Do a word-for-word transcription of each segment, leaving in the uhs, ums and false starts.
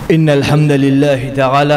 إن الحمد لله تعالى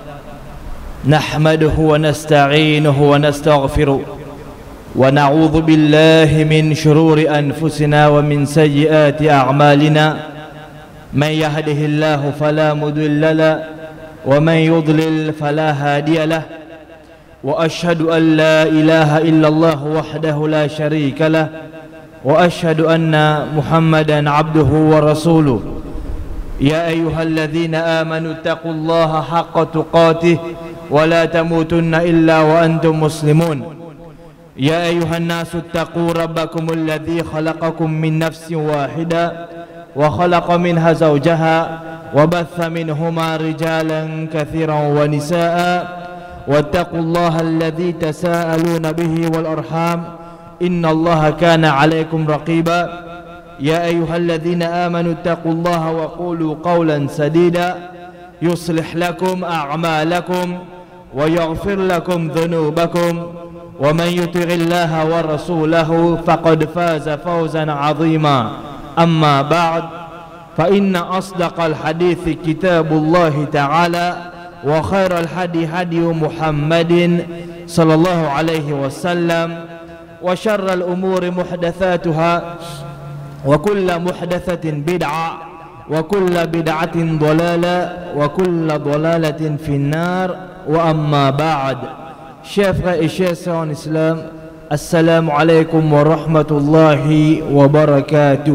نحمده ونستعينه ونستغفره ونعوذ بالله من شرور أنفسنا ومن سيئات أعمالنا من يهده الله فلا مضل له ومن يضلل فلا هادي له وأشهد أن لا إله إلا الله وحده لا شريك له وأشهد أن محمدا عبده ورسوله يا أيها الذين آمنوا اتقوا الله حق تقاته ولا تموتن إلا وأنتم مسلمون يا أيها الناس اتقوا ربكم الذي خلقكم من نفس واحدة وخلق منها زوجها وبث منهما رجالا كثيرا ونساء واتقوا الله الذي تساءلون به والأرحام إن الله كان عليكم رقيبا يا أيها الذين آمنوا اتقوا الله وقولوا قولا سديدا يصلح لكم أعمالكم ويغفر لكم ذنوبكم ومن يطع الله ورسوله فقد فاز فوزا عظيما أما بعد فإن أصدق الحديث كتاب الله تعالى وخير الهدي هدي محمد صلى الله عليه وسلم وشر الأمور محدثاتها وكل محدثة بدعة وكل بدعة ضلالة وكل ضلالة في النار وأما بعد. Chers frères et chers sœurs en islam, assalamu alaikum wa rahmatullahi wa barakatuh.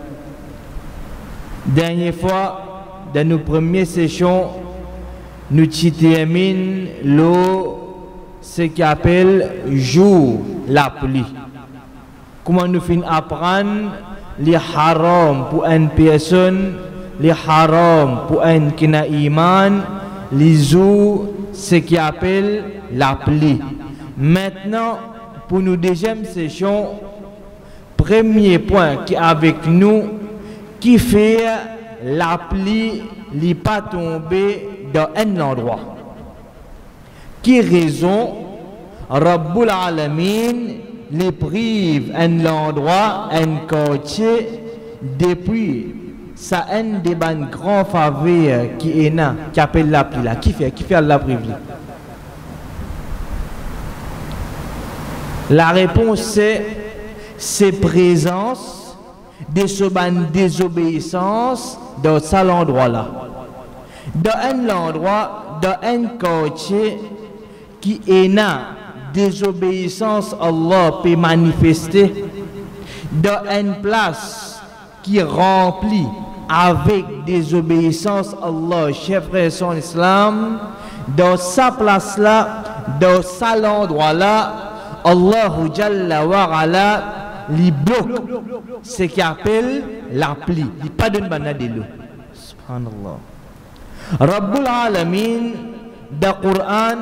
Dernière fois, dans nos premières sessions, nous terminons le ce qu'on appelle jour la pluie. Comment nous finissons apprendre les haram pour une personne, les haram pour un qui n'a iman, les jours ce qu'on appelle la pluie. Maintenant, pour nos deuxième session, premier point qui est avec nous, qui fait la pluie n'est pas tombée dans un endroit. Qui raison Rabbul Alamin les prive un endroit, un quartier depuis ça un des ban grand faveur qui est là, qui appelle la pluie là, qui fait, qui fait la prive. La réponse c'est c'est présence de ce ban désobéissance dans cet endroit là. Dans un endroit, dans un quartier qui est là, désobéissance Allah peut manifester dans une place qui remplit avec désobéissance Allah, chers frères son islam, dans sa place là, dans cet endroit là, Allah Jalla wa Ala li bloque ce qu'il appelle la pluie, il pas de banane de l'eau. Subhanallah. Rabbul Alamin dans le Coran,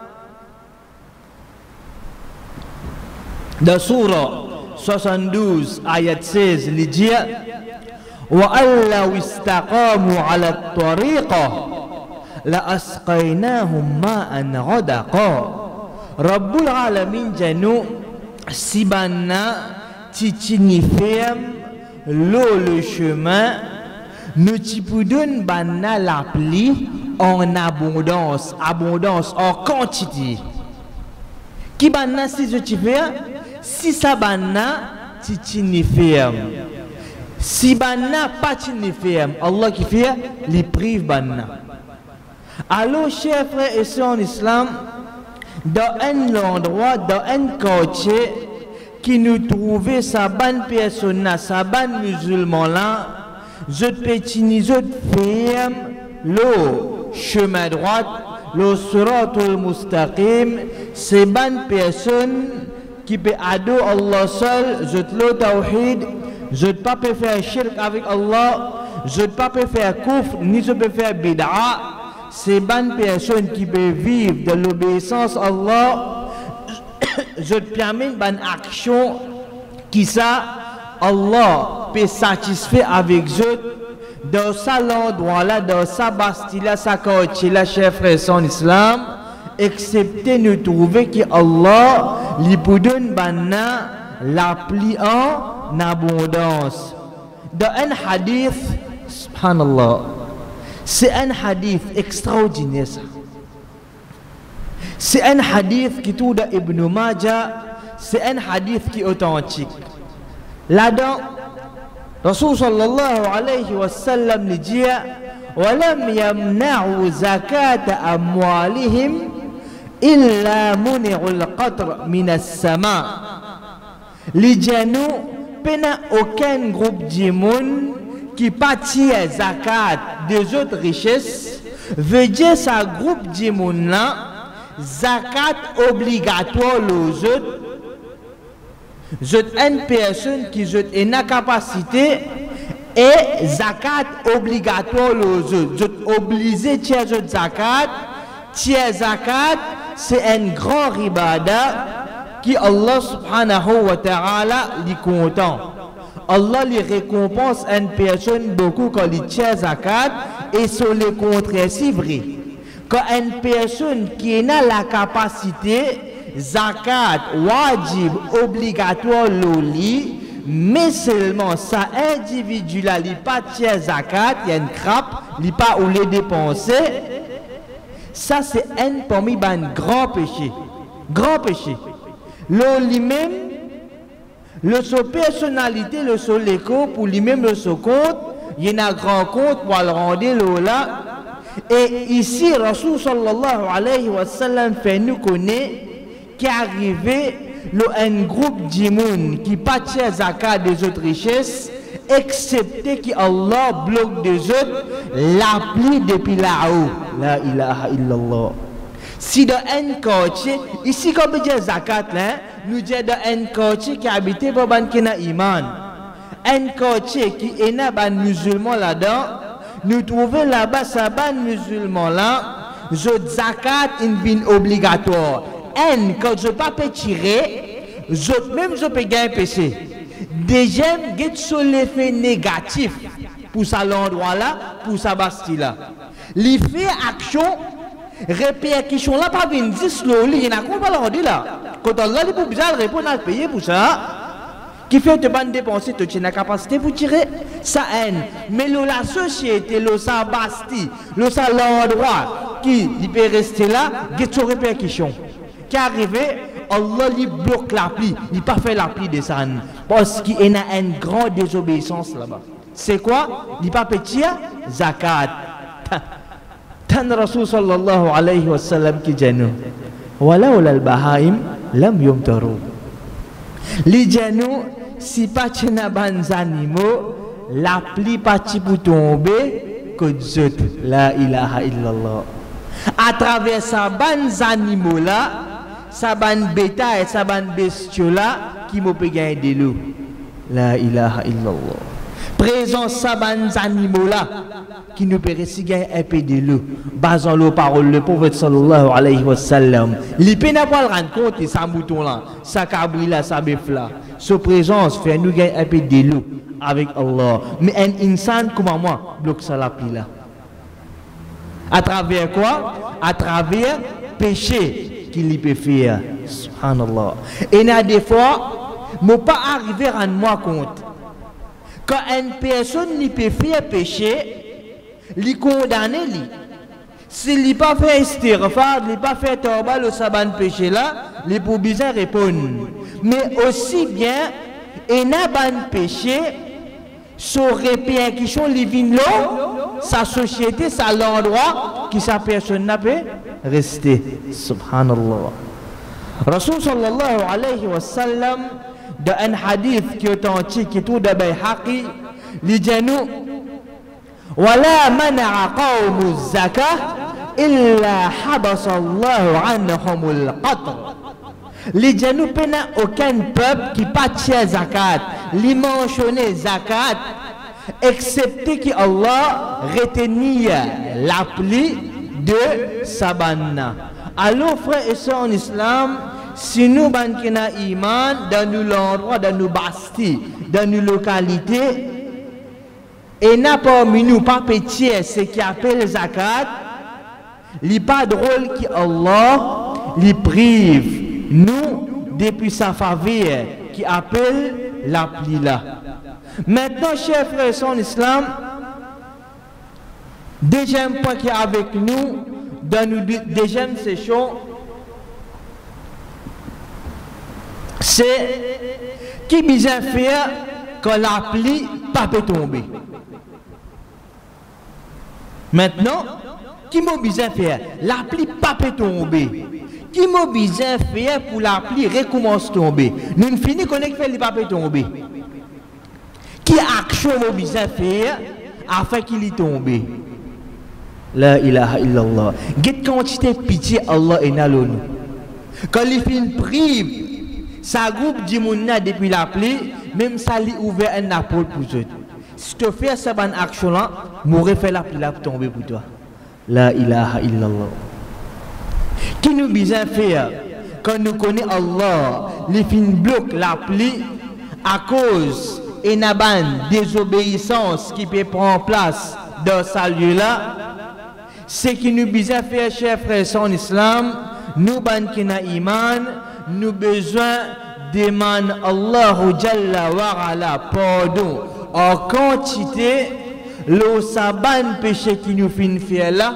dans Surah soixante-douze, ayat seize, il dit wa allaw istaqamu ala at-tariqa la asqaynahum ma'an ghadaqa. Rabbul Alamin janu sibana titini ferme l'eau le chemin nous t'ipudun banna la pluie en abondance, abondance en quantité. Qui banna si je t'y fais, si ça banna, tu t'y ferme. Si banna pas t'y ferme, Allah qui fait, les prive banna. Alors, chers frères et sœurs en islam, dans un endroit, dans un quartier, qui nous trouvait sa bonne personne, sa bonne musulman là, je pétini, je ferme le chemin droit, le siratul mustaqim, c'est bonne personne qui peut adorer Allah seul, je te le tawhid, je ne peux pas faire shirk avec Allah, je ne peux pas faire kufr, ni je peux faire bid'a. C'est bonne personne qui peut vivre de l'obéissance à Allah, je te permets une bonne action qui ça, Allah peut satisfaire avec eux dans sa endroit là, dans sa bastille là, sa quartier là, chers frères son islam, excepté nous trouver que Allah lui donne banna la pluie en abondance. Dans un hadith, subhanallah, C'est un hadith extraordinaire ça. C'est un hadith qui tout de Ibn Majah, c'est un hadith qui est authentique. Là-dedans, Rasul sallallahu alayhi wa sallam lui dit وَلَمْ يَمْنَعُوا زَكَاةَ أَمْوَالِهِمْ إِلَّا مُنِعُوا الْقَطْرَ مِنَ السَّمَاءِ. Les gens pena aucun groupe de monde qui pâtit zakat des autres richesses, veut dire ça groupe de monde là zakat obligatoire aux autres. Zot une personne qui zot une capacité et zakat obligatoire aux autres. Zot obligé de tirer zot zakat. Tirer zakat, c'est un grand ibada qui Allah subhanahu wa ta'ala lui content. Allah lui récompense une personne beaucoup quand il tire zakat et sur le contraire c'est vrai. Quand une personne qui a la capacité zakat wajib obligatoire l'oli, mais seulement ça individu là il pas tiers zakat, il y a une crappe, il pas où les dépenser, ça c'est un parmi un grand péché, grand péché. L'oli même, le so personnalité, le so l'éco pour lui-même le so compte, il y a un grand compte pour le rendre là. Et ici Rasul sallallahu alayhi wa sallam fait nous connaître qui est arrivé le un groupe de monde qui pâtit zakat des autres richesses, excepté que Allah bloque des autres l'appli depuis là-haut. La ilaha illallah. Si dans un quartier, ici quand on dit zakat, nous disons dans un quartier qui est habité par ban qui n'a iman, un quartier qui est un musulman là-dedans, nous trouvons là-bas ça ban musulman là, je zakat une obligatoire. Un, quand je ne peux pas tirer, je, même je peux gagner un péché. Déjà, get sur l'effet négatif pour ça l'endroit là, pour sa bastille là. L'effet action, répercussion là, pas bien dix slowly, il y en a quoi pas l'endroit là. Quand Allah est pour bizarre répondre à payer pour ça, qui fait te ban dépenser, tu as la capacité pour tirer, ça haine. Mais la société, le sa bastille, le sa l'endroit qui il peut rester là, get sur répercussion. Qui est arrivé, Allah lui bloque l'appli, il n'a pas fait l'appli de ça. Parce qu'il y a une grande désobéissance là-bas. C'est quoi? Il n'a pas petit zakat. Tan Rasul sallallahu alayhi wa sallam qui dit nous, Wala wala bahaim lam yumtaru. Les gens, si pas tu n'as pas animaux, l'appli pas pour tomber, que zut, la ilaha illallah. À travers sa ban animaux là, sa ban bétail, sa ban bestiaux là, qui m'a pu gagner de l'eau. La ilaha illallah. Présence sa ban animaux là, qui nous peut réussir gagner un peu de l'eau. Basant les paroles, le prophète sallallahu alayhi wa sallam. Il peut pas le rendre compte, sa mouton là, sa cabri là, sa bœuf là. Sa présence fait nous gagner un peu de l'eau avec Allah. Mais un insan comme moi, bloque ça la pile là. À travers quoi? À travers péché qu'il peut faire. Subhanallah. Et il y a des fois, je ne peux pas arriver à rendre moi compte. Quand une personne ne peut faire péché, il condamne. S'il n'a pas fait istighfar, il n'a pas fait tawba, le saban péché là, il peut bien répondre. Mais aussi bien, il y a un péché, son répercussion, les vignes sa société, sa l'endroit, qui sa personne n'a pas resté. Subhanallah. Rasul sallallahu alayhi wa sallam, dans un hadith qui est authentique, qui est tout de Bayhaqi, il dit nous, ولا منع قوم الزكاة إلا حبس الله عنهم القطر. Les gens n'ont aucun peuple qui pas tient zakat, li mentionné zakat, excepté que Allah retenir l'appli de Sabana. Alors frères et sœurs en islam, si nous bankina iman dans nos endroits, dans nos bastis, dans nos localités, et n'a pas parmi nous pas petit ce qui appelle zakat, li pas drôle que Allah li prive nous depuis sa faveur qui appelle l'appli là. Maintenant chers frères en islam, Deuxième point qui est avec nous, dans nos deuxième session, c'est qui besoin faire quand l'appli pas peut tomber. Maintenant, qui m'a besoin faire l'appli pas peut tomber. Qui m'a besoin faire pour l'appli recommence tomber. Nous finissons qu'on est fait le pas peut tomber. Qui action m'a besoin faire afin qu'il y tombe. La ilaha illallah. Quelle quantité de pitié Allah est dans nous. Quand il fait une prive, ça groupe du monde depuis l'appli, même ça lui ouvert un appel pour eux. Si tu fais cette bonne action là, m'aurait fait l'appli là pour tomber pour toi. La ilaha illallah. Qui nous besoin faire quand nous connaissons Allah, il fait bloque l'appli à cause d'une désobéissance qui peut prendre place dans ce lieu là. Ce qui nous besoin faire, chers frères en islam, nous qui na iman, nous besoin demander Allah Jalla wa ala pardon en quantité le saban péché qui nous fait faire là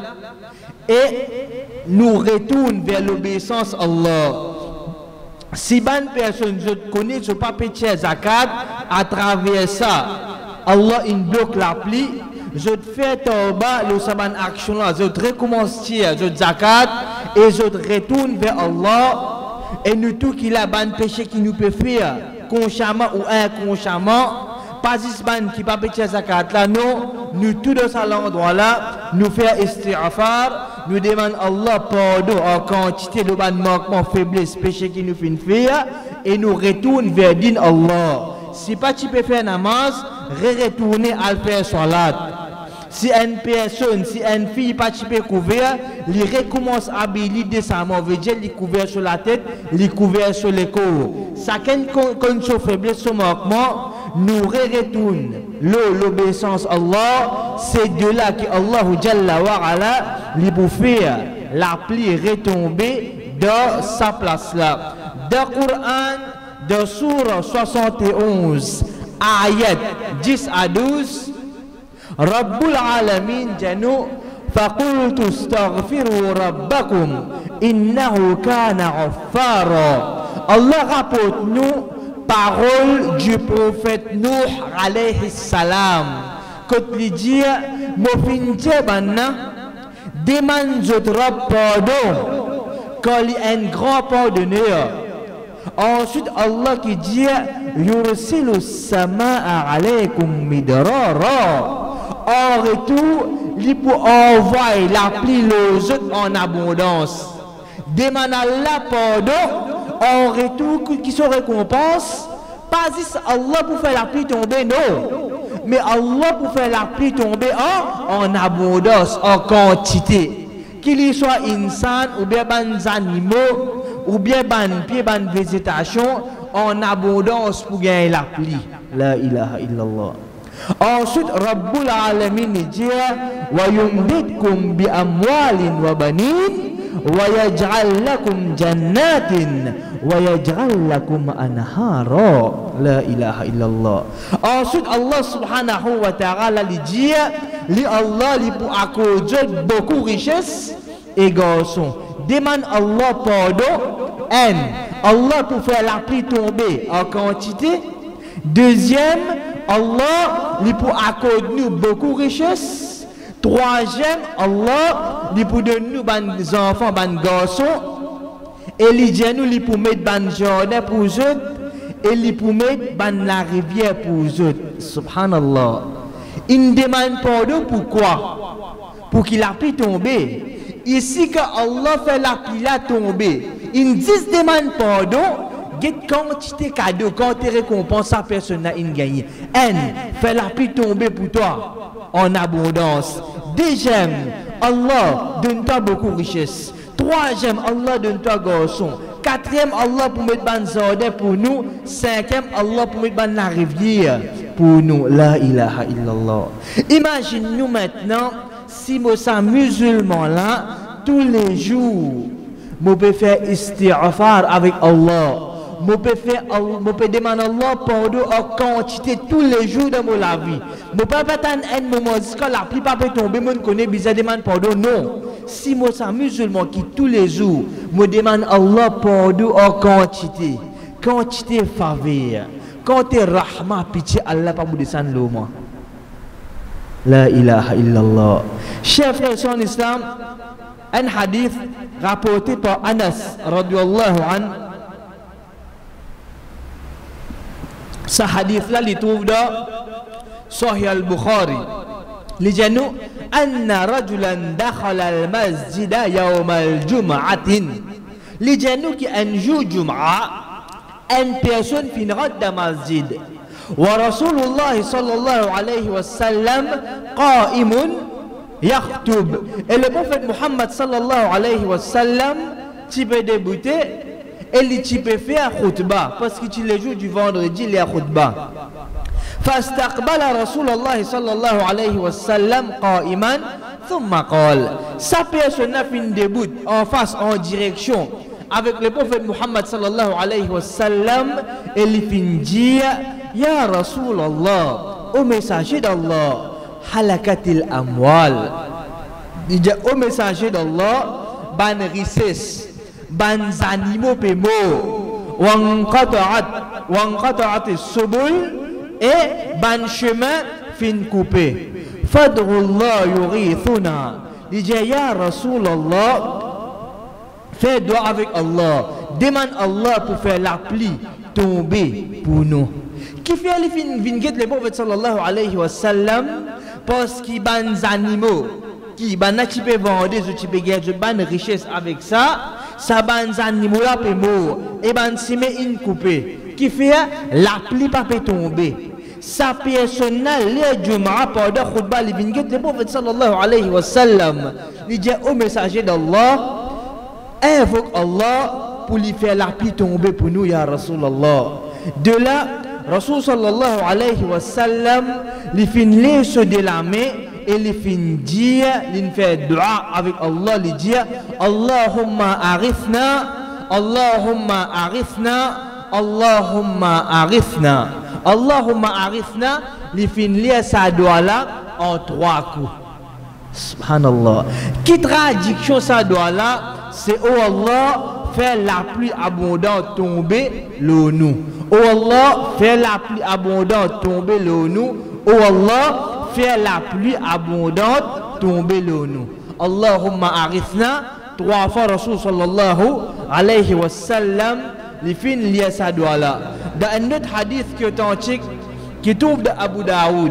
et nous retourne vers l'obéissance à Allah. Si bonne personne je connais, je pas péché zakat à travers ça, Allah il bloque l'appli. Je fais tauba, le saban action là, je recommence tirer, je zakat et je retourne vers Allah et nous tout qu'il a ban péché qui nous peut faire consciemment ou inconsciemment, pas isban qui pas péché zakat là, non, nous tout dans cet endroit là, nous faire istighfar, nous demandons Allah pardon en quantité de ban manquement, faiblesse, péché qui nous fait faire et nous retourne vers din Allah. Si pas tu peux faire namaz, retourner à faire salat. Si une personne, si une fille pas tu peux couvrir, il recommence à habiller décemment, veut dire il couvert sur la tête, il couvert sur les corps. Chacun condition faiblesse, son manquement, nous retourne l'obéissance à Allah. C'est de là que Allah Jalla wa ala lui pour faire l'appli retomber dans sa place là. Dans le Coran, dans Surah soixante et onze, ayat dix à douze, Rabbul Alamin janu faqultu astaghfiru rabbakum innahu kana ghaffara. Allah rapporte nous parole du prophète Nuh alayhi salam. Quand il dit mo fin banna demande votre pardon quand il est un grand pardonneur. Ensuite, Allah qui dit Yursilu samaa alaykum midrara. En retour, il peut envoyer la pluie aux autres en abondance. Demande Allah pardon, en retour qui se récompense. Pas juste Allah pour faire la pluie tomber, non. Mais Allah pour faire la pluie tomber en, en abondance, en quantité. Qu'il soit insan ou bien des animaux ou bien ban pied ban végétation en abondance pour gagner la pluie. La ilaha illallah. Ensuite Rabbul Alamin dit wa yumdidkum bi amwalin wa banin wa yaj'al lakum jannatin wa yaj'al lakum anhara. La ilaha illallah. Ensuite Allah subhanahu wa ta'ala dit li Allah li pour accorder beaucoup de richesses et garçons. Demande Allah pardon, un, Allah pour faire la pluie tomber en quantité. Deuxième, Allah lui pour accorder nous beaucoup de richesses. Troisième, Allah lui pour donner nous des enfants, des garçons. Et lui dit nous lui pour mettre ban jardin pour eux. Et lui pour mettre ban la rivière pour eux. Subhanallah. Il demande pardon pourquoi? Pour qu'il a pu tomber. Ici que Allah fait la pluie tomber. Il dit demande pardon. Quelle quantité cadeau, quand tu récompenses sa personne a gagné. Un, fait la pluie tomber pour toi en abondance. Deuxième, Allah donne-toi beaucoup de richesses. Troisième, Allah donne-toi garçon. Quatrième, Allah pour mettre ban jardin pour nous. Cinquième, Allah pour mettre ban la rivière pour nous. La ilaha illallah. Imagine-nous maintenant si nous sommes musulmans là, tous les jours, nous pouvons faire istighfar avec Allah. je peux faire, je peux demander Allah pardon en quantité tous les jours de ma vie. Je ne peux pas attendre un moment quand la plupart peut tomber, je connais besoin demande pardon. Non. Si je suis musulman qui tous les jours, je demande Allah pardon en quantité. Quantité faveur. Quantité rahma, pitié, Allah pas vous descendre l'eau. La ilaha illallah. Chers frères en islam, un hadith rapporté par Anas radiyallahu anhu. Ce hadith là il trouve dans Sahih al-Bukhari. Les gens anna rajulan dakhala al-masjid yawm al-jum'atin. Les gens qui un jour jum'a, une personne finira dans masjid. ورسول الله صلى الله عليه وسلم قائم يخطب. Et le prophète Muhammad صلى الله عليه وسلم tu peux débuter et tu peux faire khutbah parce que tu les jours du vendredi il y a khutbah. فاستقبل رسول الله صلى الله عليه وسلم قائما ثم قال. Sa personne a fait une début en face en direction avec le prophète Muhammad sallallahu alayhi wa sallam et il fin dire Ya Rasulallah, au messager d'Allah, halakatil amwal. Il dit au messager d'Allah, ban richesse, ban animaux pémo, wanqata'at, wanqata'at subul et ban chemin fin coupé. Fadrullah yurithuna. Il dit Ya Rasulallah, fais doigt avec Allah, demande Allah pour faire la pluie tomber pour nous. Qui fait les vignettes le prophète sallallahu alayhi wa sallam parce qu'il y a des animaux qui peuvent vendre des outils de guerre, des richesses avec ça, ça des animaux là peut mourir et ben si met une coupée qui fait la pluie pas peut tomber. Sa personne là les jumaa pendant khutbah les vignettes le prophète sallallahu alayhi wa sallam il dit au messager d'Allah invoque Allah pour lui faire la pluie tomber pour nous ya Rasulallah. De là Rasul sallallahu alayhi wa sallam il finit se de la main et il finit dire il fait dua avec Allah il dit Allahumma arifna Allahumma arifna Allahumma arifna Allahumma arifna il finit sa dua là en trois coups. Subhanallah. Qui traduction ça dua là c'est oh Allah fais la pluie abondante tomber l'eau nous. Oh Allah, fais la pluie abondante tomber l'eau nous. Oh Allah, fais la pluie abondante tomber l'eau nous. Allahumma arifna. Trois fois Rasul sallallahu alayhi wa sallam les fin lié sa doigt là. Dans un autre hadith qui est authentique qui trouve de Abu Daoud.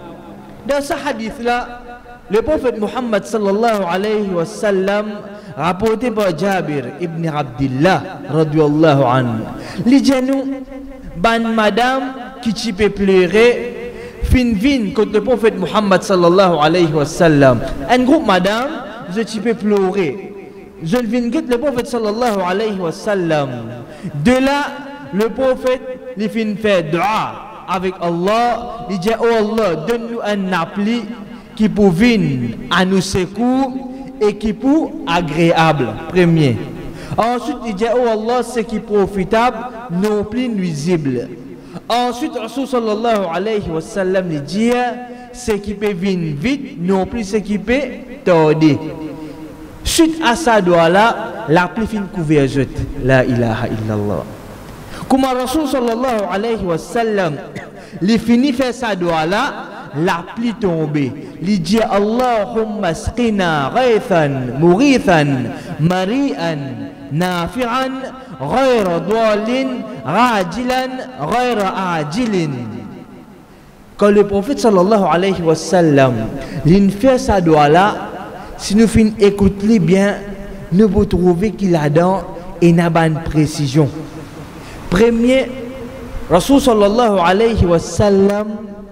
Dans ce hadith là, le prophète Muhammad sallallahu alayhi wa sallam rapporté par Jabir ibn Abdullah radiyallahu anhu. Les gens ban madame qui tu peux pleurer fin vin contre le prophète Muhammad sallallahu alayhi wa sallam. Un groupe madame je tu peux pleurer. Je viens le prophète sallallahu alayhi wa sallam. De là le prophète il fin fait dua avec Allah. Il dit oh Allah donne-nous un appli qui pour venir à nous secours et qui pour agréable premier. Ensuite il dit oh Allah ce qui est profitable non plus nuisible. Ensuite Rasul sallallahu alayhi wa sallam il dit ce qui peut venir vite non plus ce qui peut tarder. Suite à ça doit là la pluie fin couvert jette la ilaha illallah. Comme Rasul sallallahu alayhi wa sallam il finit faire ça doit là la pluie tombée. Il dit Allahumma asqina ghaythan mughithan mari'an nafi'an ghayra dwalin rajilan ghayra ajilin. Quand le prophète sallallahu alayhi wa sallam il fait ça doit là, si nous fin écoutons bien, nous pouvons trouver qu'il a dans une bonne précision. Premier, Rasul sallallahu alayhi wa sallam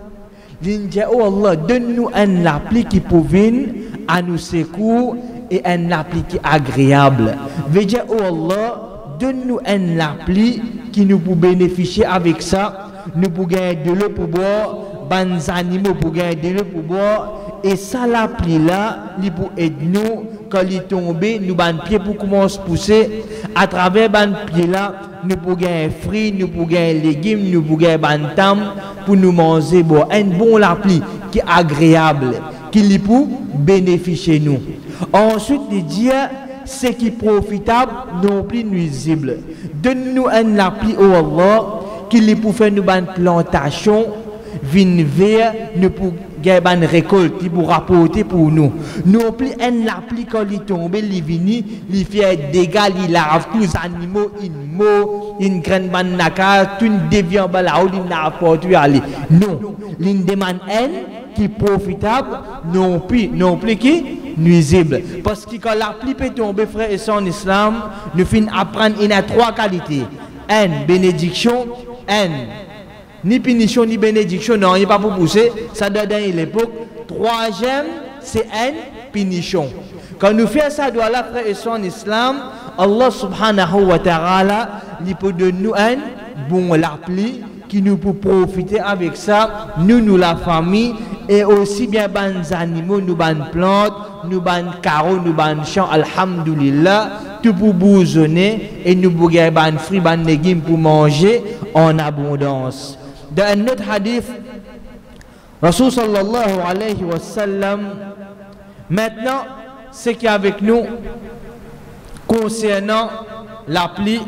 il dit oh Allah donne-nous un appli qui pouvait à nous secours et un appli qui est agréable. Veut dire oh Allah donne-nous un appli qui nous peut bénéficier avec ça. Nous pouvons gagner de l'eau pour boire, bons animaux pour gagner de l'eau pour boire. Et ça l'appli là, il peut aider nous quand il tombe, nous ban pied pour commencer à pousser. À travers ban pied là, nous pouvons gagner fruits, nous pouvons gagner légumes, nous pouvons gagner ban tam pour nous manger bon. Un bon la pluie qui est agréable, qui lui pour bénéficier nous. Ensuite, il dit ce qui est profitable non plus nuisible. Donne-nous un la pluie au Allah qui lui pour faire nous ban plantation. Vin vert nous pour gagner une récolte qui pour rapporter pour nous. Nous plus un l'appli quand il tombe, il vini, il fait dégâts, il lave tous les animaux, il mot, une grande banaka, tout une déviant balaou, il n'a pas pu aller. Non, il demande un qui est profitable, non plus, non plus qui nuisible. Parce que quand l'appli peut tomber, frère et son islam, nous finissons apprendre il y a trois qualités. Un, bénédiction, un, ni punition ni bénédiction, non, il n'est pas pour pousser, ça doit dans l'époque. Troisième, c'est une punition. Quand nous faisons ça, doit la frère et son islam, Allah subhanahu wa ta'ala, il peut donner nous un bon l'appli qui nous peut profiter avec ça, nous, nous la famille, et aussi bien les animaux, nous les plantes, nous les carreaux, nous les champs, alhamdulillah, tout pour bousonner, et nous pour gagner des fruits, des légumes pour manger en abondance. Dans un autre hadith, Rasul sallallahu alayhi wa sallam, maintenant, ce qui est avec nous concernant l'appli,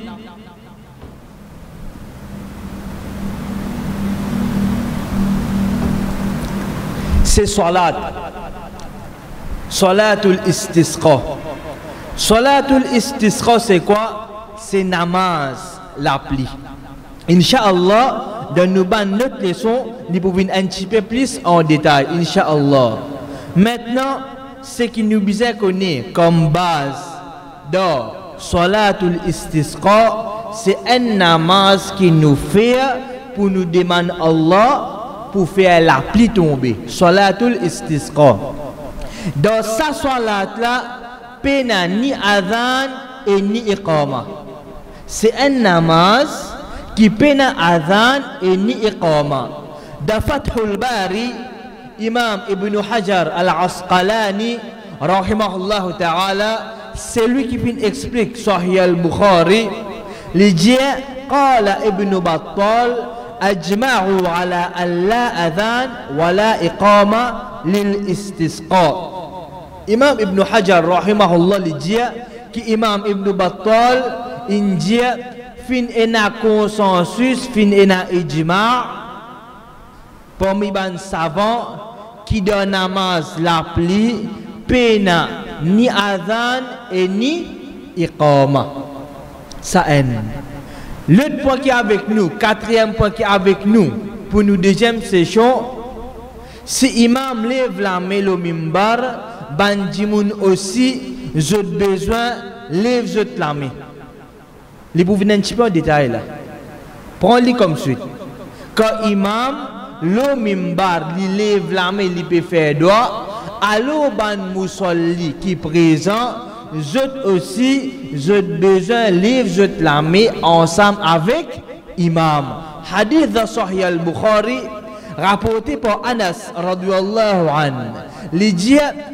c'est salat. Salatul istisqa. Salatul istisqa, c'est quoi? C'est namaz, l'appli. Inch'Allah, dans nos notre leçon, nous pouvons un petit peu plus en détail, Inch'Allah. Maintenant, ce qui nous besoin connaître comme base dans Salatul Istisqa, c'est un namaz qui nous fait pour nous demander Allah pour faire la pluie tomber. Salatul Istisqa. Dans sa salat là, pena ni adhan et ni iqama. C'est un namaz qui pena adhan et ni iqama. Dans Fathul Bari, Imam Ibn Hajar al-Asqalani, rahimahullah ta'ala, c'est lui qui explique Sahih al-Bukhari. Il dit, قال ابن بطال أجمعوا على أن لا أذان ولا إقامة للاستسقاء. Imam Ibn Hajar rahimahullah il dit que Imam Ibn Battal il dit fin ena consensus, fin ena ijma' parmi les savants qui donne namaz l'appli pena ni adhan et ni iqama. Ça en. L'autre point qui est avec nous, quatrième point qui est avec nous pour nous deuxième session, si imam lève la main au mimbar, bandimoun aussi, j'ai besoin lève la main. Les pour venir un petit peu en détail là. Prends-les comme suite. Quand imam le mimbar, il lève la main, il peut faire droit. Alors ban musalli qui présent, je aussi, j'ai besoin lève la main ensemble avec imam. Hadith de Sahih al-Bukhari rapporté par Anas radiyallahu anhu. Il dit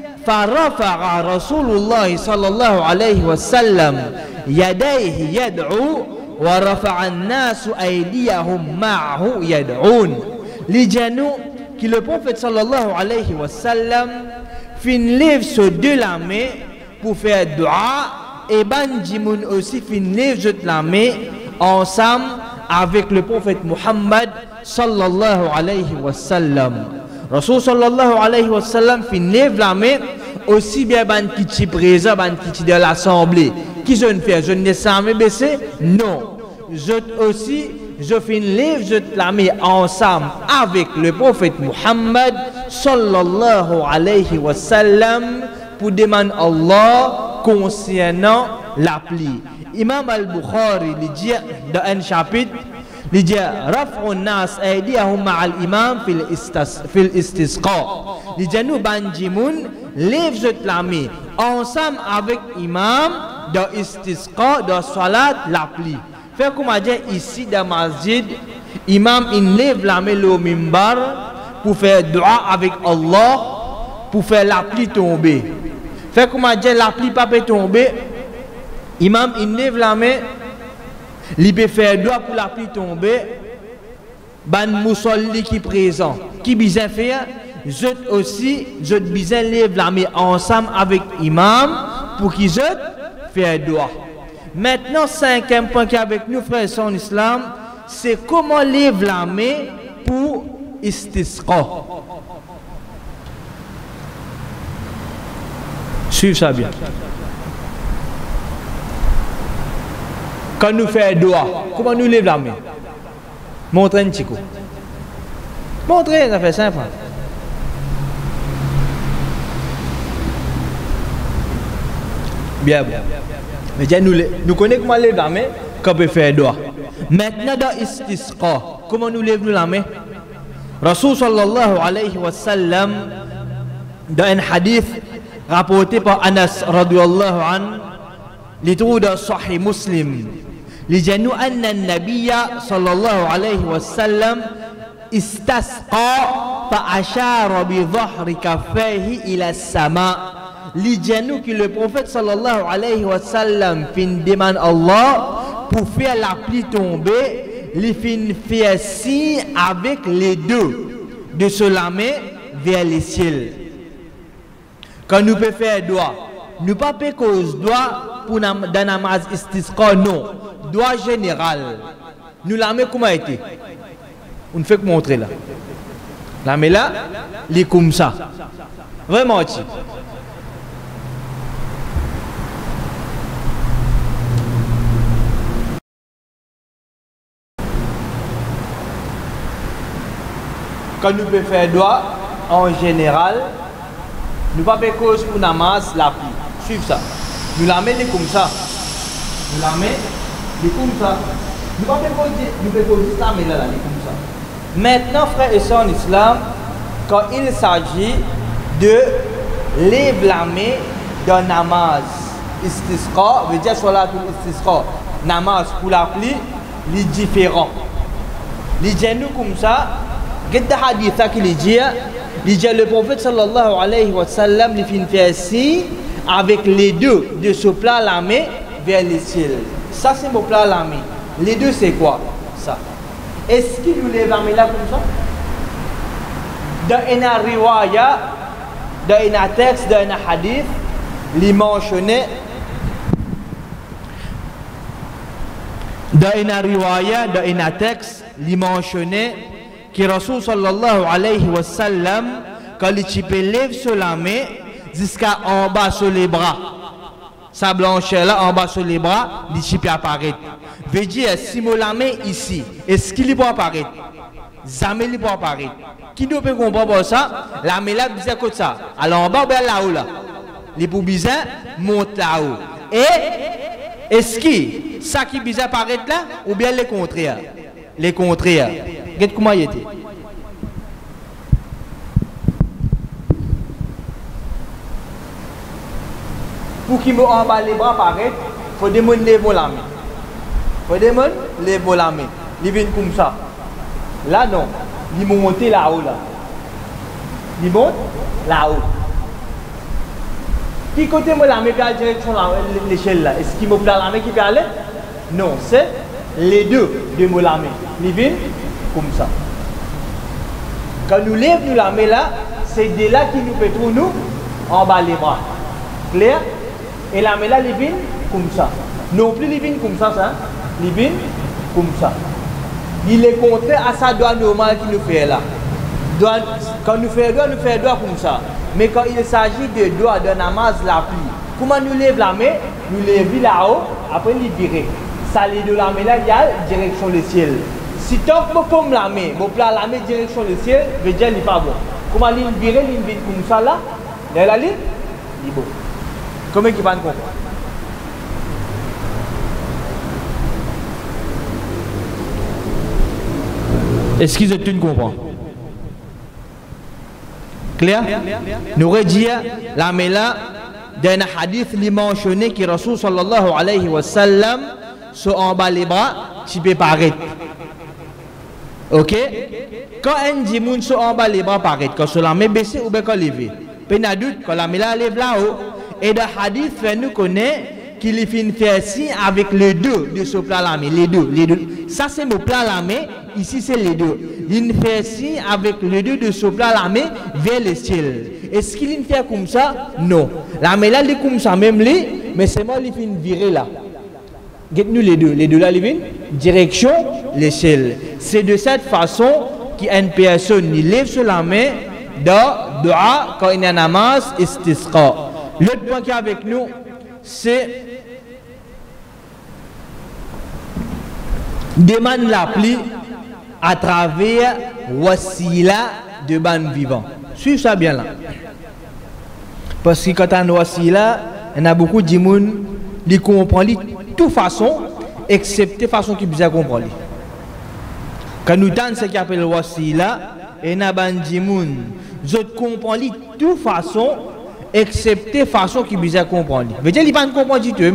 فرفع رسول الله صلى الله عليه وسلم يديه يدعو ورفع الناس أيديهم معه يدعون. لجنو que le prophète sallallahu alayhi wa sallam fin lève sur deux la main pour faire dua et ban jimoun aussi fin lève sur la main ensemble avec le prophète Muhammad sallallahu alayhi wa sallam. Rasul sallallahu alayhi wa sallam fin lève la main aussi bien ban qui est présent, ban qui est de l'assemblée. Qui je ne fais? Je ne sais pas baisser? Non. Je aussi, je fin lève, je la main ensemble avec le prophète Muhammad sallallahu alayhi wa sallam pour demander Allah concernant la pluie. Imam al-Bukhari il dit dans un chapitre, il dit raf'u nas aydiyahum ma'al imam fil istas fil istisqa. Il dit nous banjimoun lève la main ensemble avec imam dans istisqa dans salat la pluie. Fait comme on dit ici dans masjid, imam il lève la main au mimbar pour faire dua avec Allah pour faire la pluie tomber. Fait comme a dit la pluie pas peut tomber. Imam il lève la main, il peut faire doigt pour la pluie tomber. Ban moussolli qui présent, qui besoin faire, je aussi, je besoin lève la main ensemble avec imam pour qu'ils je faire doigt. Maintenant cinquième point qui est avec nous frères et sœurs en islam, c'est comment lève la main pour istisqa. Suivez ça bien. Quand nous faisons doigt, comment nous lève la main? Montrez un petit coup. Montrez, ça fait simple. Bien, bien. Mais déjà, nous, nous connaissons comment lever la main quand on peut faire doigt. Maintenant, dans istisqa, comment nous lève la main? Rasul sallallahu alayhi wa sallam, dans un hadith rapporté par Anas radiyallahu an, li trouve dans Sahih Muslim. لجنو أن النبي صلى الله عليه وسلم استسقى فأشار بظهر كفيه إلى السماء لجنو que le prophète صلى الله عليه وسلم fin demande Allah pour faire la pluie tomber, il fin faire signe avec les deux de se la main vers les ciels. Quand nous pouvons faire doigt, nous pas faire cause doigt pour dans namaz istisqa, non. Doigt général. Nous la main comment a été? On ne fait que montrer là. La main là, il est comme ça. Vraiment. Quand nous pouvons faire doigt, en général, nous ne pouvons pas faire cause pour namaz la pluie. Suivez ça. Nous la main est comme ça. Nous la main est comme ça. Nous ne pouvons pas faire cause ça, mais là, là, est comme ça. Maintenant, frères et sœurs en islam, quand il s'agit de lever la main d'un namaz istisqa, veut dire salatul istisqa, namaz pour la pluie, il est différent. Il dit nous comme ça. Qu'est-ce hadith qui dit? Il dit le prophète sallallahu alayhi wa sallam il fait faire signe avec les deux de ce plat la main vers les ciels. Ça c'est mon plat la main. Les deux c'est quoi? Ça. Est-ce qu'il nous lève la main là comme ça? Dans une riwaya, dans un texte, dans un hadith, il mentionnait dans une riwaya, dans un texte, il mentionnait que Rasul sallallahu alayhi wa sallam, quand il lève sur la main jusqu'à en bas sur les bras, sa blancheur là en bas sur les bras, il peut apparaître. Veut dire, si mon la main ici, est-ce qu'il peut apparaître? Jamais il peut apparaître. Qui nous peut comprendre ça? La main là, bizarre comme ça. Alors en bas, ou bien là-haut là. Les pour bizarre, monte là-haut. Et est-ce que ça qui bizarre apparaître là, ou bien les contraires? Les contraires. Regardez comment il était. Pour qu'il me emballe les bras apparaître, il faut demander les la main. Il faut demander les la main. Il vient comme ça. Là non. Il monte là-haut là. Il monte là-haut. Qui côté moi la main qui a la direction de l'échelle là? Est-ce qu'il me plaît la main qui peut aller? Non, c'est les deux de moi la main. Il vient comme ça. Quand nous lèvons la main là, c'est de là qui nous peut trouver nous en bas les bras. Clair? Et la main là, il vient comme ça. Non plus, il vient comme ça, ça. Il vient comme ça. Il est contraire à sa doigt normale qui nous fait là. Doigt, quand nous faisons doigt, nous faisons doigt comme ça. Mais quand il s'agit de doigt, de namaz la pluie, comment nous lève la main? Nous lèvons là-haut, après nous virer. Ça, les deux la main là, il y a direction le ciel. Si tant que je la main, je la main direction le ciel, je veux dire qu'il n'est pas bon. Comment il vire, il vire comme ça là, là, là, il est bon. Comment il va comprendre? Est-ce qu'ils ont une comprend? Clair? Nous redire la main là, dans un hadith, il mentionné que Rasul sallallahu alayhi wa sallam, se en bas les bras, tu peux paraître. Ok? Quand un dit en bas les bras paraître, quand cela met baissé ou bien quand levé. Peine à doute, quand la main là lève là-haut, Et dans le hadith, nous connaissons qu'il fait une signe avec les deux de ce plat la main. Les deux, les deux. Ça, c'est mon plat la main. Ici, c'est les deux. Il fait signe avec les deux de ce plat la main vers le ciel. Est-ce qu'il fait comme ça? Non. La main là, il est comme ça, même lui, mais c'est moi qui fait virer là. Dites-nous les deux. Les deux là, ils viennent direction le ciel. C'est de cette façon qu'une personne il lève sur la main dans dua quand il y a namaz istisqa. L'autre point qui est avec nous, c'est demande la pluie à travers wasila de ban vivant. Suivez ça bien là. Parce que quand on a wasila, il y a beaucoup de gens qui comprennent de toute façon, excepté façon qui bien comprendre. Quand nous avons ce qu'on appelle wasila, il y a des gens qui comprennent de toute façon, excepté façon qui bien comprendre. Veut dire qu'ils ne comprennent pas du tout.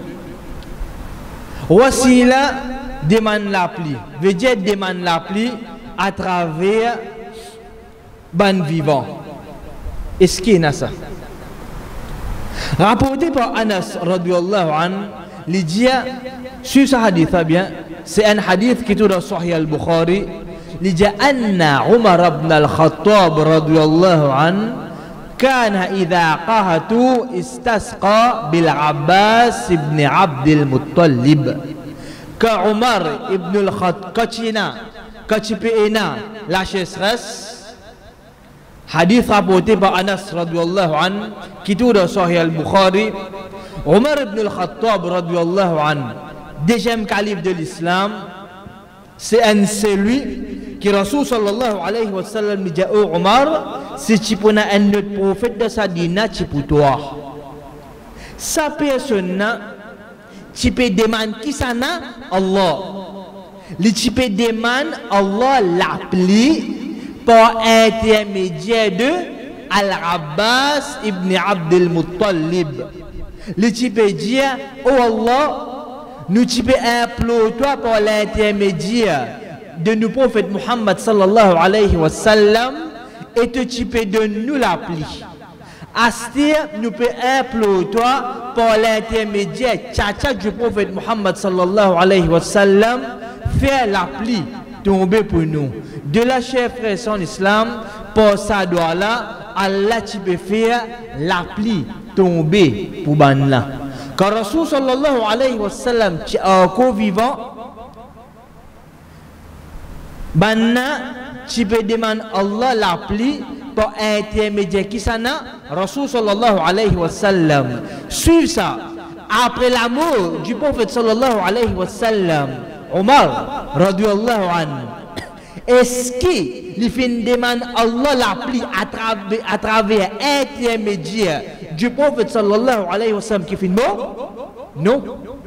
Wasila demande la pluie. Veut dire demande la pluie à travers ban vivant. Est-ce qu'il y a ça? Rapporté par Anas radiyallahu anhu, il dit sur ce hadith bien, c'est un hadith qui est dans Sahih al-Bukhari. Il dit Anna Umar ibn al-Khattab radiyallahu anhu كان إذا قهتوا استسقى بالعباس بن عبد المطلب كعمر ابن الخطاب كتشينا كتشبئنا la sécheresse. Hadith rapporté par Anas radiyallahu anhu qui est dans Sahih al-Bukhari. Umar ibn al-Khattab radiyallahu anhu, deuxième calife de l'islam, c'est un celui qui Rasul sallallahu alayhi wa sallam dit oh Omar, si tu peux un autre prophète de sa dina, tu peux toi. Sa personne, tu peux demander qui ça n'a Allah. Le tu peux demander Allah l'appli par intermédiaire de Al-Abbas ibn Abdul Muttalib. Le tu peux dire oh Allah, nous tu peux implorer toi par l'intermédiaire de nous prophète Muhammad sallallahu alayhi wa sallam et te tu peux de nous l'appli. Astir nous peut implorer toi par l'intermédiaire tchatcha du prophète Muhammad sallallahu alayhi wa sallam faire l'appli tomber pour nous. De la chère frère en islam, pour ça doit là, Allah tu peux faire l'appli tomber pour ban là. Quand Rasul sallallahu alayhi wa sallam tu es encore vivant, banna tu peux demander Allah l'appli par intermédiaire qui ça n'a Rasul sallallahu alayhi wa sallam. Suivez ça. Après la mort du prophète sallallahu alayhi wa sallam, Omar radiyallahu anhu, est-ce qu'il fait une demande Allah l'appli à travers à travers intermédiaire du prophète sallallahu alayhi wa sallam qui fait mort? Non.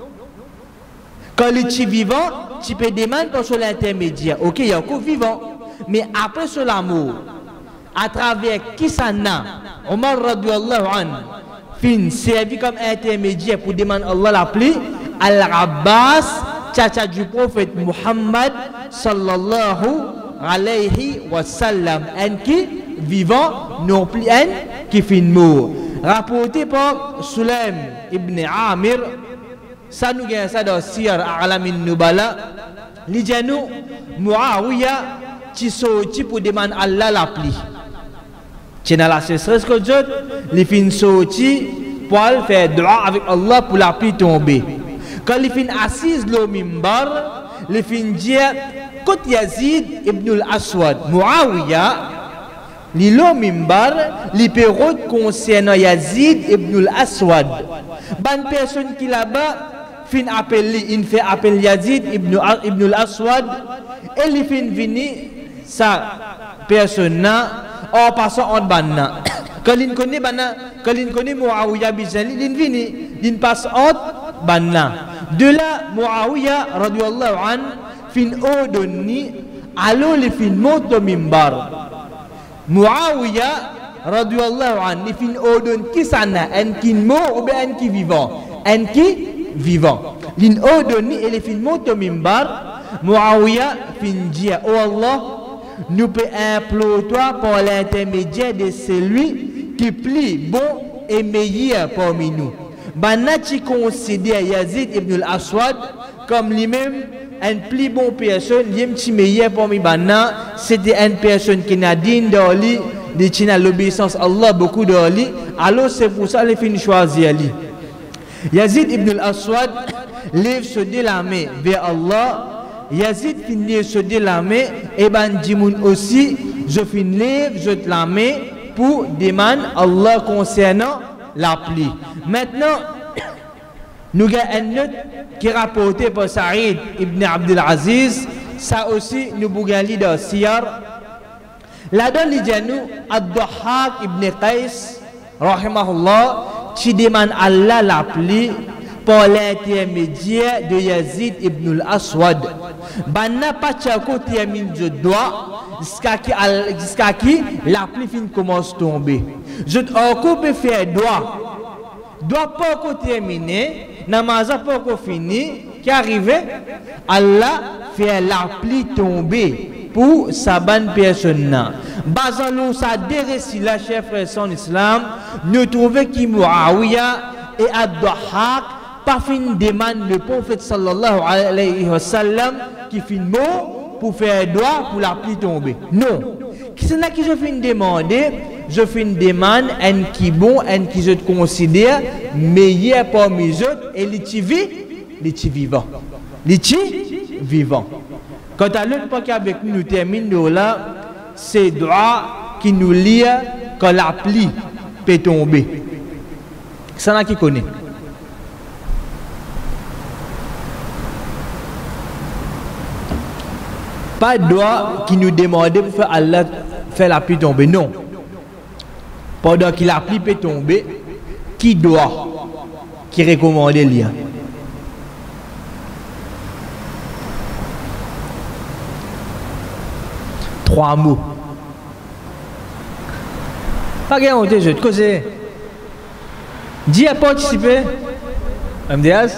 Quand il est vivant, tu peux demander par sur l'intermédiaire. Ok, il y a encore vivant. Mais après sur l'amour, à travers qui ça n'a, Omar radiyallahu anhu, fin servi comme intermédiaire pour demander Allah l'appli, Al-Abbas, tchatcha du prophète Muhammad sallallahu alayhi wa sallam. Un qui vivant, non plus un qui fin mort. Rapporté par Sulaim ibn Amir, ça nous gagne ça dans Siyar A'lamin Nubala. L'idjanou Muawiya qui sorti pour demander Allah l'appli. C'est dans la sécheresse que Dieu les fin sorti pour faire droit avec Allah pour l'appli tomber. Quand les fin assise le mimbar, les fin dire quand Yazid ibn al-Aswad Muawiya li lo mimbar li perot concernant Yazid ibn al-Aswad. Ban personne qui là-bas fin appelle il fait appel Yazid ibn ibn al-Aswad et il fin vini sa personne en passant en banna. Quand il connaît banna, quand il connaît Muawiya bizali, il vini, il passe en banna. De là Muawiya radiyallahu an fin ordonne alors il fin monte au mimbar. Muawiya radiyallahu an il fin ordonne qui sana un qui mort ou bien un qui vivant, un qui vivant. Il ordonne et il fin monte au mimbar. Muawiya fin dit oh Allah, nous peut implorer toi par l'intermédiaire de celui qui plie bon est meilleur parmi nous. Banna qui considère Yazid ibn al-Aswad comme lui-même une plus bonne personne, lui qui meilleur parmi Banna, c'était une personne qui n'a digne d'Ali, de qui n'a l'obéissance à Allah beaucoup d'Ali, alors c'est pour ça qu'il finit choisir Ali. Yazid ibn al-Aswad lève se délamer vers Allah. Yazid finit se délamer et ben Jimoun aussi, je finis lève, je te la mets pour demander Allah concernant la pluie. Maintenant, nous avons un note qui est rapporté par Saïd ibn Abdul Aziz, ça aussi nous avons un leader Siyar. Là-dedans, il dit à nous, Ad-Dahhak ibn Qais, rahimahullah, qui demande Allah la pluie par l'intermédiaire de Yazid ibn al-Aswad. Banna pas tchako termine de doigt jusqu'à qui jusqu'à qui la pluie fin commence à tomber. Je encore peut faire doigt. Doit pas encore terminer, namaz pas encore fini, qui arrive Allah fait la pluie tomber pour sa bonne personne. Basant nous ça deux récits là, chers frères son islam, nous trouvons qui Muawiya et Ad-Dahhak pas fin demande le prophète sallallahu alayhi wa sallam qui fin mot pour faire droit pour la pluie tomber. Non. Qui c'est là qui je fin demander, je fin demande un qui bon, un qui je considère meilleur parmi les autres et les qui vit, les qui vivants. Les qui vivants. Quant à l'autre pas qu'avec nous termine là, c'est droit qui nous lie quand la pluie peut tomber. C'est là qui connaît. Pas de droit qui nous demandait pour faire Allah faire la pluie tomber. Non. Pendant que la pluie peut tomber, qui doit, qui recommande le lien. Trois mots. Pas de honte, je te cause. Dis à participer. M D S.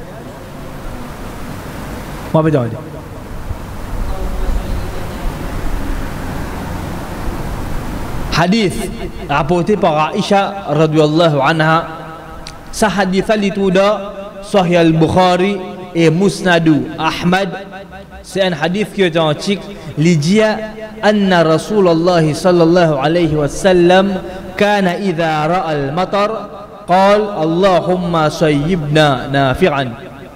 Moi, je vais te dire. Hadith rapporté par Aisha radhiyallahu anha. Ce hadith li tuda Sahih al-Bukhari et Musnadu Ahmad. C'est un hadith qui est authentique. Il dit anna Rasulullah sallallahu alayhi wa sallam kana idha ra'a al-matar qala Allahumma sayyibna nafi'an.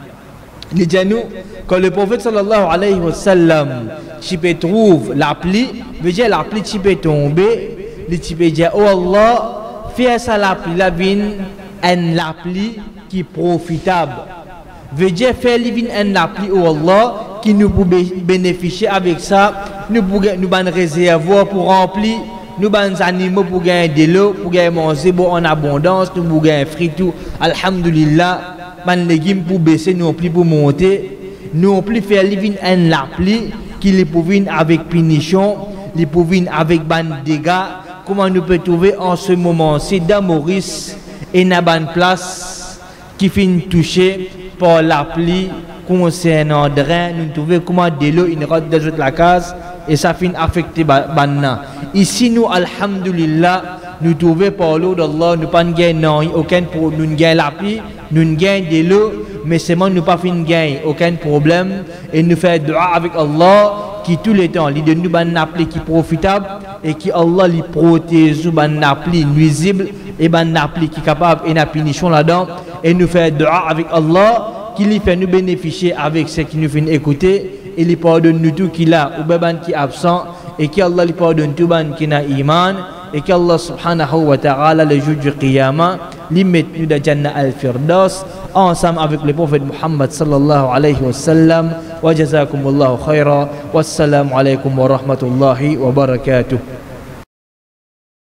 Il dit nous quand le prophète sallallahu alayhi wa sallam qui peut trouve la pluie, veut dire la pluie qui peut tomber. Les types disent oh Allah, fais ça la pluie, la vine, un la pluie qui est profitable. Veut dire faire livin un la pluie oh Allah qui nous peut bénéficier avec ça, nous pouvons nous ban réservoir pour remplir, nous ban animaux pour gagner de l'eau, pour gagner manger bon en abondance, nous pouvons gagner fruits tout. Alhamdulillah, ban légumes pour baisser, nous plus pour monter, nous plus faire livin un la pluie qui les pouvons avec punition, les pouvons avec ban dégâts. Comment nous pouvons trouver en ce moment-ci dans Maurice et dans une place qui finit touchée par la pluie concernant drain, nous trouvons comment de l'eau une route de la case et ça finit affecté banna. Ici nous alhamdulillah nous trouvons par l'eau d'Allah nous pas gagner aucun pour nous gagner la pluie, nous gagnons de l'eau mais seulement nous pas fin gagner aucun problème et nous faire dua avec Allah qui tous les temps lui donne nous ban appli qui profitable et qui Allah lui protège ban appli nuisible et ban appli qui capable et na punition là-dedans et nous faire dua avec Allah qui lui fait nous bénéficier avec ce qui nous fait écouter et lui pardonne nous tout qu'il a ou ban qui est absent et qui Allah lui pardonne tout ban qui n'a iman et que Allah subhanahu wa ta'ala le jour du qiyamah lui met nous dans Jannah al-Firdaus ensemble avec le prophète Muhammad sallallahu alayhi wa sallam wa jazakumullahu khaira wassalamu alaykum wa rahmatullahi wa barakatuh.